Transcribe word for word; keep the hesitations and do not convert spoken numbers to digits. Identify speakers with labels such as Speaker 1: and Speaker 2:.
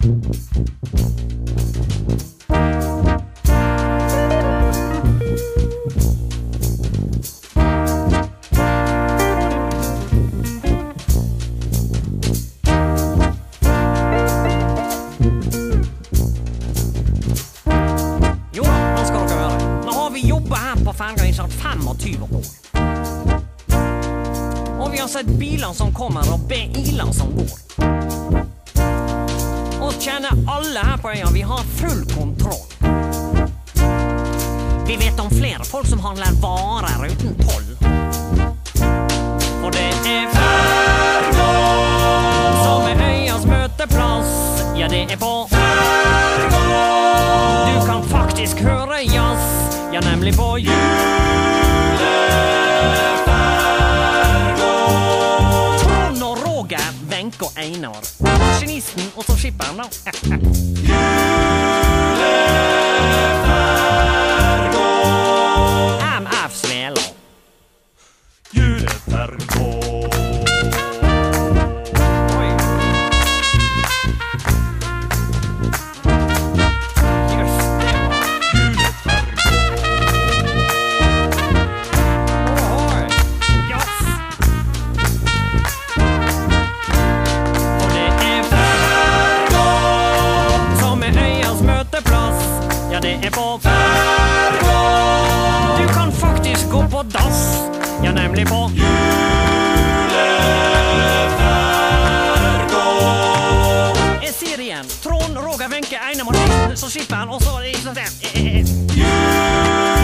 Speaker 1: Ferga i snart tjuefem år. Og vi har sett biler som kommer og biler som går. Og kjenner alle her på øya, vi har full kontroll. Vi vet om flere folk som handler varer uten toll. For det er Ferga som er øyas møteplass. Ja, det er på Ferga du kan faktisk høre jazz. Ja, nemlig på juleferga. Trond og Roger, Wenche og Einar. Maskinisten og så skipperen da. Juleferga. M F Svela.
Speaker 2: Juleferga.
Speaker 1: Ja, det er på Ferga du kan faktisk gå på dass. Ja, nemlig på juleferga. Jeg sier igjen Trond, Roger, Wenche, Einar, Martin, så skipperen, og så er det sånn der.